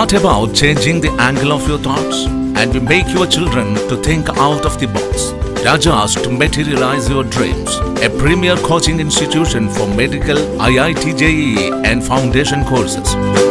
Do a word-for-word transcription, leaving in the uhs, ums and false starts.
brought about changing the angle of your thoughts, and we make your children to think out of the box. Rajas to materialize your dreams. A premier coaching institution for medical, I I T J E E and foundation courses.